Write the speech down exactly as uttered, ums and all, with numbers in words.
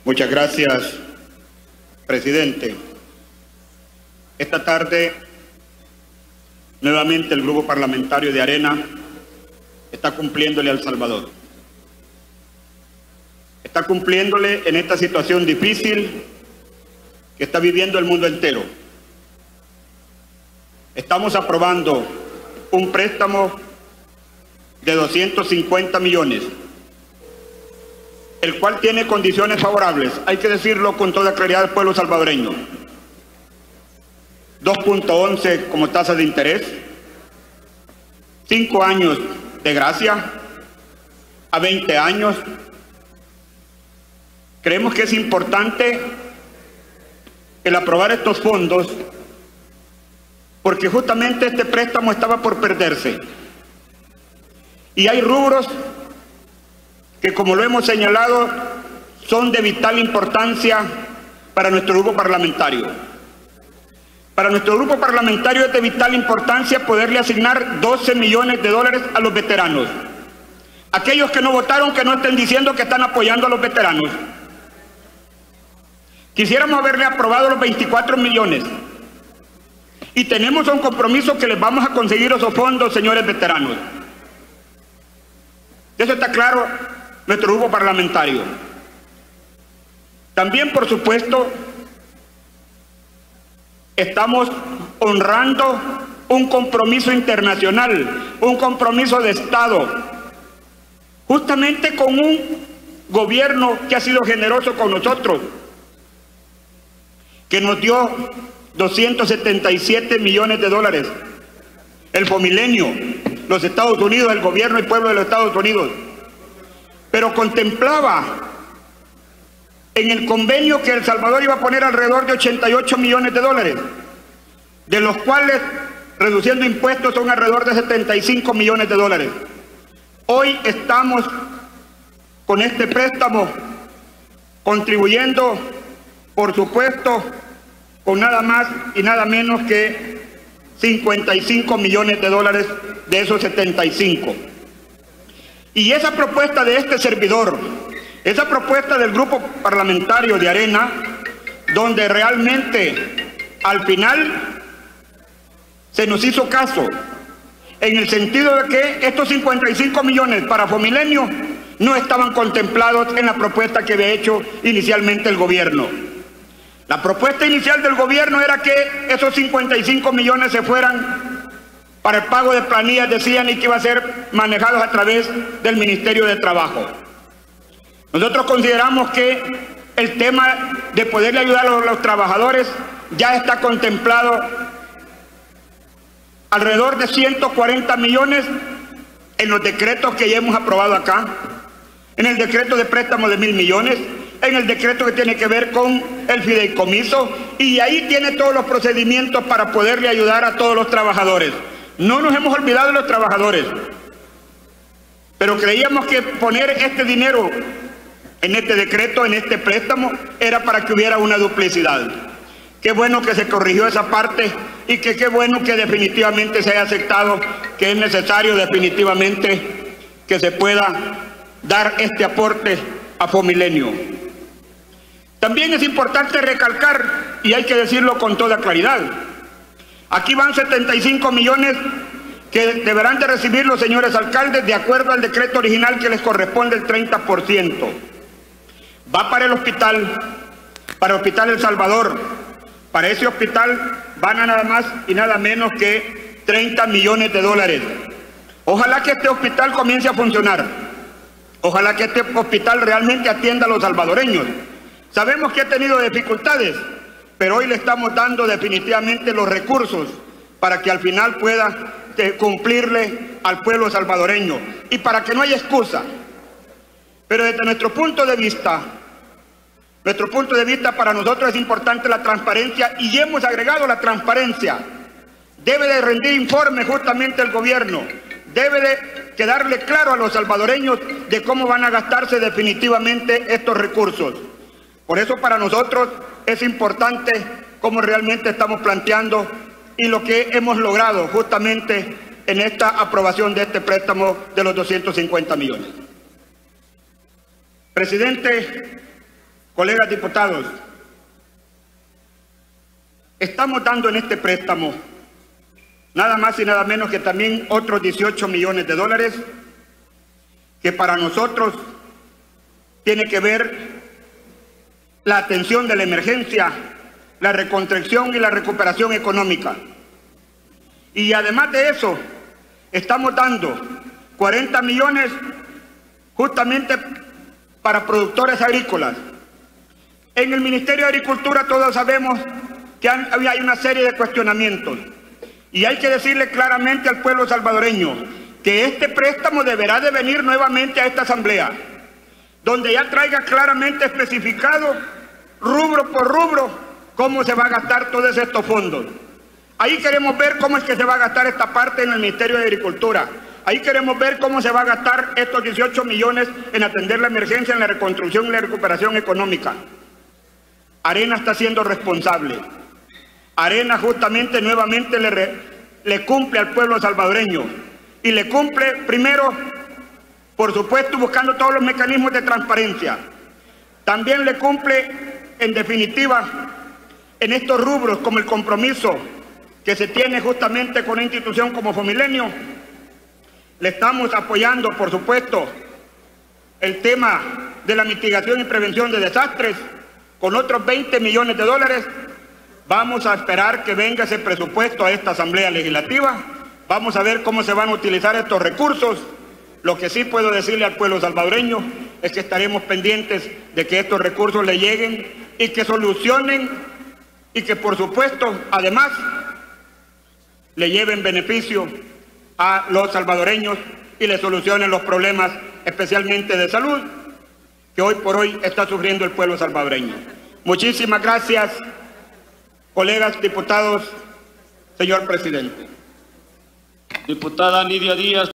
Muchas gracias, presidente. Esta tarde, nuevamente el grupo parlamentario de Arena está cumpliéndole a El Salvador. Está cumpliéndole en esta situación difícil que está viviendo el mundo entero. Estamos aprobando un préstamo de doscientos cincuenta millones, el cual tiene condiciones favorables, hay que decirlo con toda claridad al pueblo salvadoreño. dos punto once como tasa de interés, cinco años de gracia, a veinte años. Creemos que es importante el aprobar estos fondos porque justamente este préstamo estaba por perderse. Y hay rubros que, como lo hemos señalado, son de vital importancia para nuestro grupo parlamentario. Para nuestro grupo parlamentario es de vital importancia poderle asignar doce millones de dólares a los veteranos. Aquellos que no votaron, que no estén diciendo que están apoyando a los veteranos. Quisiéramos haberle aprobado los veinticuatro millones. Y tenemos un compromiso que les vamos a conseguir esos fondos, señores veteranos. Eso está claro nuestro grupo parlamentario. También, por supuesto, estamos honrando un compromiso internacional, un compromiso de Estado, justamente con un gobierno que ha sido generoso con nosotros, que nos dio doscientos setenta y siete millones de dólares. El Fomilenio, los Estados Unidos, el gobierno y pueblo de los Estados Unidos. Pero contemplaba en el convenio que El Salvador iba a poner alrededor de ochenta y ocho millones de dólares, de los cuales, reduciendo impuestos, son alrededor de setenta y cinco millones de dólares. Hoy estamos con este préstamo contribuyendo, por supuesto, con nada más y nada menos que cincuenta y cinco millones de dólares de esos setenta y cinco. Y esa propuesta de este servidor, esa propuesta del grupo parlamentario de Arena, donde realmente al final se nos hizo caso, en el sentido de que estos cincuenta y cinco millones para Fomilenio no estaban contemplados en la propuesta que había hecho inicialmente el gobierno. La propuesta inicial del gobierno era que esos cincuenta y cinco millones se fueran para el pago de planillas, decían, y que iba a ser manejados a través del Ministerio de Trabajo. Nosotros consideramos que el tema de poderle ayudar a los, los trabajadores ya está contemplado alrededor de ciento cuarenta millones en los decretos que ya hemos aprobado acá, en el decreto de préstamo de mil millones, en el decreto que tiene que ver con el fideicomiso, y ahí tiene todos los procedimientos para poderle ayudar a todos los trabajadores. No nos hemos olvidado de los trabajadores, pero creíamos que poner este dinero en este decreto, en este préstamo, era para que hubiera una duplicidad. Qué bueno que se corrigió esa parte y que qué bueno que definitivamente se haya aceptado que es necesario definitivamente que se pueda dar este aporte a Fomilenio. También es importante recalcar, y hay que decirlo con toda claridad, aquí van setenta y cinco millones que deberán de recibir los señores alcaldes de acuerdo al decreto original que les corresponde el treinta por ciento. Va para el hospital, para el Hospital El Salvador. Para ese hospital van a nada más y nada menos que treinta millones de dólares. Ojalá que este hospital comience a funcionar. Ojalá que este hospital realmente atienda a los salvadoreños. Sabemos que ha tenido dificultades, pero hoy le estamos dando definitivamente los recursos para que al final pueda cumplirle al pueblo salvadoreño y para que no haya excusa. Pero desde nuestro punto de vista, nuestro punto de vista para nosotros es importante la transparencia y hemos agregado la transparencia. Debe de rendir informe justamente el gobierno, debe de quedarle claro a los salvadoreños de cómo van a gastarse definitivamente estos recursos. Por eso para nosotros es importante cómo realmente estamos planteando y lo que hemos logrado justamente en esta aprobación de este préstamo de los doscientos cincuenta millones. Presidente, Colegas diputados, estamos dando en este préstamo nada más y nada menos que también otros dieciocho millones de dólares que para nosotros tiene que ver la atención de la emergencia, la reconstrucción y la recuperación económica. Y además de eso, estamos dando cuarenta millones justamente para productores agrícolas. En el Ministerio de Agricultura todos sabemos que hay una serie de cuestionamientos y hay que decirle claramente al pueblo salvadoreño que este préstamo deberá de venir nuevamente a esta asamblea, donde ya traiga claramente especificado rubro por rubro cómo se va a gastar todos estos fondos. Ahí queremos ver cómo es que se va a gastar esta parte en el Ministerio de Agricultura. Ahí queremos ver cómo se va a gastar estos dieciocho millones en atender la emergencia, en la reconstrucción y la recuperación económica. Arena está siendo responsable. Arena justamente nuevamente le, re, le cumple al pueblo salvadoreño. Y le cumple primero, por supuesto, buscando todos los mecanismos de transparencia. También le cumple, en definitiva, en estos rubros como el compromiso que se tiene justamente con una institución como Fomilenio. Le estamos apoyando, por supuesto, el tema de la mitigación y prevención de desastres con otros veinte millones de dólares. Vamos a esperar que venga ese presupuesto a esta Asamblea Legislativa. Vamos a ver cómo se van a utilizar estos recursos. Lo que sí puedo decirle al pueblo salvadoreño es que estaremos pendientes de que estos recursos le lleguen y que solucionen y que, por supuesto, además, le lleven beneficio a los salvadoreños y le solucionen los problemas, especialmente de salud, que hoy por hoy está sufriendo el pueblo salvadoreño. Muchísimas gracias, colegas diputados, señor presidente. Diputada Nidia Díaz.